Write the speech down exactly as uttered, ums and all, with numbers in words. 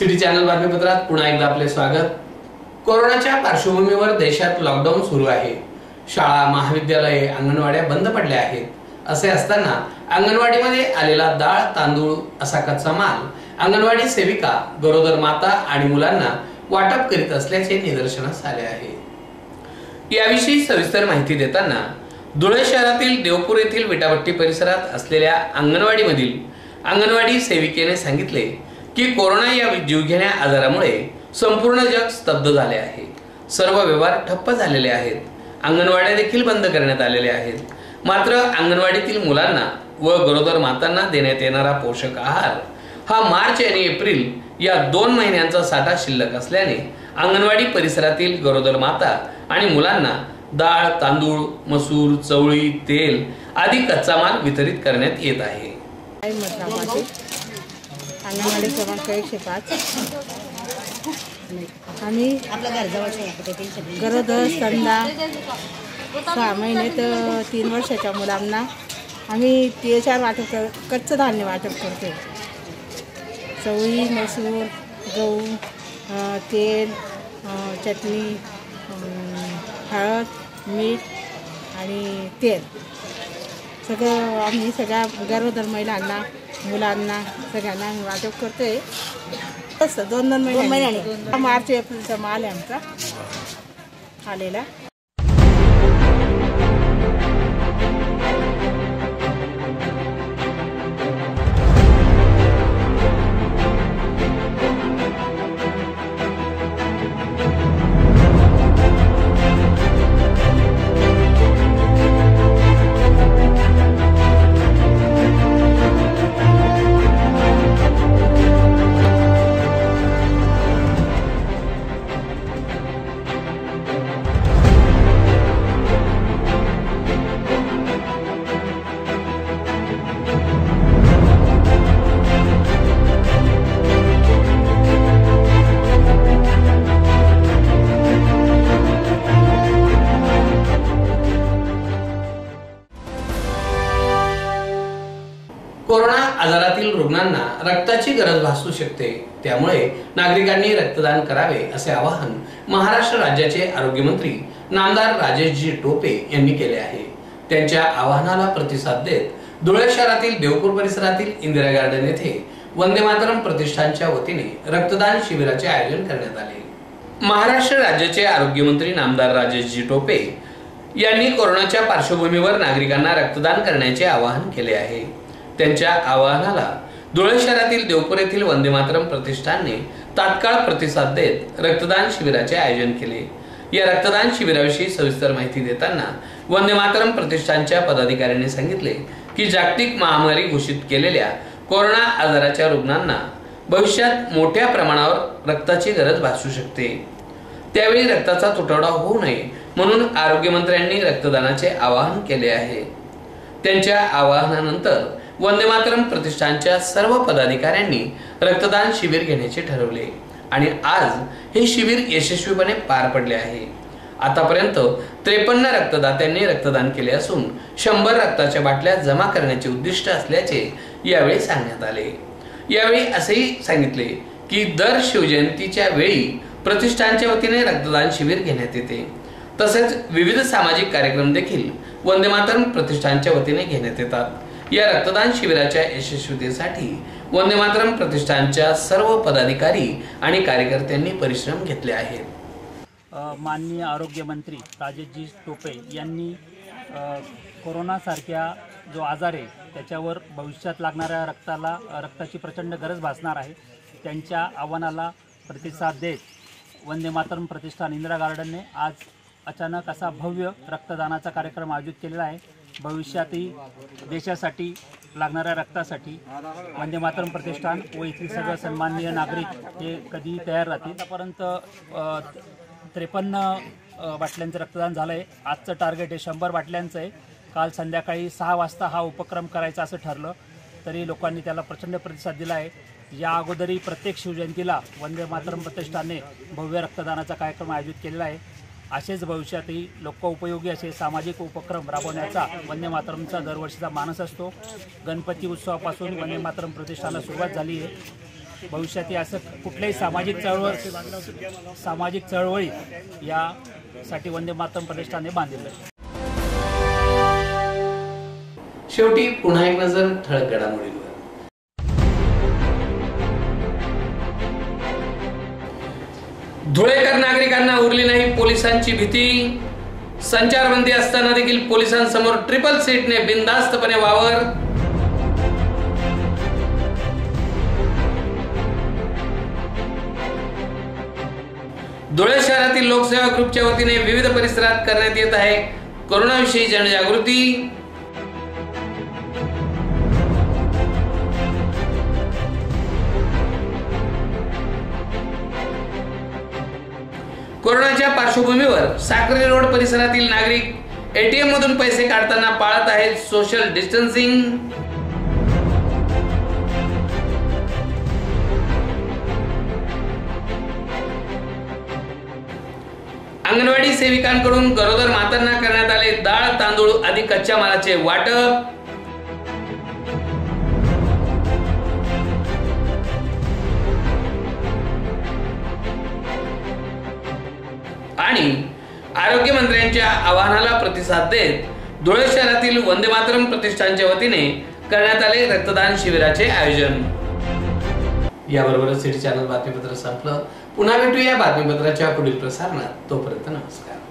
City channel बातमीपत्रात पुन्हा एकदा आपले स्वागत। कोरोनाच्या पार्श्वभूमीवर देशात लॉकडाऊन सुरू आहे। शाळा, महाविद्यालये, अंगणवाड्या बंद पडल्या आहेत। असे असताना अंगणवाडीमध्ये आलेला डाळ, तांदूळ असा कच्चा माल अंगणवाडी सेविका, गरोदर माता आणि मुलांना वाटप करीत असल्याचे निदर्शनास आले आहे। याविषयी सविस्तर माहिती देताना धुळे शहरातील देवपूर येथील विटाभट्टी परिसरात असलेल्या अंगणवाडीमधील अंगणवाडी सेविकेने सांगितले की कोरोना या जीवघेण्या आजारामुळे संपूर्ण जग स्तब्ध झाले आहे। सर्व व्यवहार ठप्प झालेले आहेत। अंगणवाड्या देखील बंद करण्यात आलेल्या आहेत। मात्र अंगणवाडीतील मुलांना व गरोदर मातांना देण्यात येणारा पोषक आहार हा मार्च आणि एप्रिल या दोन महिन्यांचा साठा शिल्लक असल्याने अंगणवाडी परिसरातील गरोदर माता आणि मुलांना डाळ, तांदूळ, मसूर, चवळी, तेल आदी कच्चा माल वितरित करण्यात येत आहे। अंगणवाडी क्रमांक एकशे पाच आम्ही गरोदर, स्तनदा, सहा महिने तर तीन वर्षाच्या मुलांना आम्ही तेचार वाटप कर कच्चं धान्य वाटप करतो। चवळी, मसूर, गहू, तेल, चटणी, हळद, मीठ आणि तेल सगळं आम्ही सगळ्या गरोदर महिलांना, मुलांना सगळ्यांना आम्ही वाटप करतोय। तसं दोन दोन महिन्याने मार्च एप्रिलचा माल आहे आमचा आलेला। कोरोना आजारातील रुग्णांना रक्ताची गरज भासू शकते, त्यामुळे नागरिकांनी रक्तदान करावे असे आवाहन महाराष्ट्र राज्याचे आरोग्य मंत्री नामदार राजेशजी टोपे यांनी केले आहे। त्यांच्या आवाहनाला प्रतिसाद देत धुळे शहरातील देवपूर परिसरातील इंदिरा गार्डन येथे वंदे मातरम प्रतिष्ठानच्या वतीने रक्तदान शिबिराचे आयोजन करण्यात आले। महाराष्ट्र राज्याचे आरोग्य मंत्री नामदार राजेशजी टोपे यांनी कोरोनाच्या पार्श्वभूमीवर नागरिकांना रक्तदान करण्याचे आवाहन केले आहे। त्यांच्या आवाहनाला धुळे शहरातील देवपूर येथील वंदे मातरम प्रतिष्ठानने तात्काळ प्रतिसाद देत रक्तदान शिबिराचे आयोजन केले। या रक्तदान शिबिराविषयी सविस्तर माहिती देताना वंदे मातरम प्रतिष्ठानच्या पदाधिकाऱ्यांनी सांगितले की जागतिक महामारी घोषित केलेल्या कोरोना आजाराच्या रुग्णांना भविष्यात मोठ्या प्रमाणावर रक्ताची गरज भासू शकते। त्यावेळी रक्ताचा तुटवडा होऊ नये म्हणून आरोग्य मंत्र्यांनी रक्तदानाचे आवाहन केले आहे। त्यांच्या आवाहनानंतर वंदे मातरम प्रतिष्ठानच्या सर्व पदाधिकाऱ्यांनी रक्तदान शिबिर घेण्याचे ठरवले आणि आज हे शिबिर यशस्वीपणे पार पडले आहे। आतापर्यंत त्रेपन्न रक्तदात्यांनी रक्तदान केले असून शंभर रक्ताच्या बाटल्या जमा करण्याचे उद्दिष्ट असल्याचे यावेळी सांगण्यात आले। यावेळी असेही सांगितले की दर शिवजयंतीच्या वेळी प्रतिष्ठानच्या वतीने रक्तदान शिबिर घेण्यात येते। तसेच विविध सामाजिक कार्यक्रम देखील वंदे मातरम प्रतिष्ठानच्या वतीने घेण्यात येतात। या रक्तदान शिबिराच्या यशस्वीतेसाठी वंदे मातरम प्रतिष्ठानच्या सर्व पदाधिकारी आणि कार्यकर्त्यांनी परिश्रम घेतले आहेत। माननीय आरोग्य मंत्री राजेशजी टोपे यांनी कोरोनासारख्या जो आजार आहे त्याच्यावर भविष्यात लागणाऱ्या रक्ताला रक्ताची प्रचंड गरज भासणार आहे, त्यांच्या आव्हानाला प्रतिसाद देत वंदे मातरम प्रतिष्ठान इंदिरा गार्डनने आज अचानक असा भव्य रक्तदानाचा कार्यक्रम आयोजित केलेला आहे। भविष्यातही देशासाठी लागणाऱ्या रक्तासाठी वंदे मातरम प्रतिष्ठान व येथील सगळे सन्माननीय नागरिक हे कधी तयार राहतील। आतापर्यंत त्रेपन्न बाटल्यांचं रक्तदान झालं आहे। आजचं टार्गेट आहे शंभर बाटल्यांचं आहे। काल संध्याकाळी सहा वाजता हा उपक्रम करायचा असं ठरलं, तरी लोकांनी त्याला प्रचंड प्रतिसाद दिला आहे। या अगोदरही प्रत्येक शिवजयंतीला वंदे मातरम प्रतिष्ठानने भव्य रक्तदानाचा कार्यक्रम आयोजित केलेला आहे। असेच भविष्यातही लोकोपयोगी असे सामाजिक उपक्रम राबवण्याचा वंदे मातरमचा दरवर्षीचा मानस असतो। गणपती उत्सवापासून वंदे मातरम प्रतिष्ठानाला सुरुवात झाली आहे। भविष्यात असं कुठल्याही सामाजिक चळवळ सामाजिक चळवळी यासाठी वंदे मातरम प्रतिष्ठानने बांधलेलं आहे. शेवटी पुन्हा एक नजर ठळक घडामोडींवर. धुळेकर नागरिकांना उरली नाही पोलिसांची भीती. संचारबंदी असताना देखील पोलिसांसमोर ट्रिपल सीटने बिनधास्तपणे वावर. धुळे शहरातील लोकसेवा ग्रुपच्या वतीने विविध परिसरात करण्यात येत आहे कोरोनाविषयी जनजागृती. कोरोनाच्या पार्श्वभूमीवर साक्री रोड परिसरातील नागरिक एटीएम मधून पैसे काढताना पाळत आहेत सोशल डिस्टन्सिंग. अंगणवाडी सेविकांकडून गरोदर मातांना करण्यात आले डाळ तांदूळ आदी कच्च्या मालाचे वाटप. आणि आरोग्य मंत्र्यांच्या आवाहनाला प्रतिसाद देत धुळे शहरातील वंदे मातरम प्रतिष्ठानच्या वतीने करण्यात आले रक्तदान शिबिराचे आयोजन. याबरोबरच सिटी चॅनल बातमीपत्र संपलं. पुन्हा भेटूया बातमीपत्राच्या पुढील प्रसारणात. तोपर्यंत नमस्कार.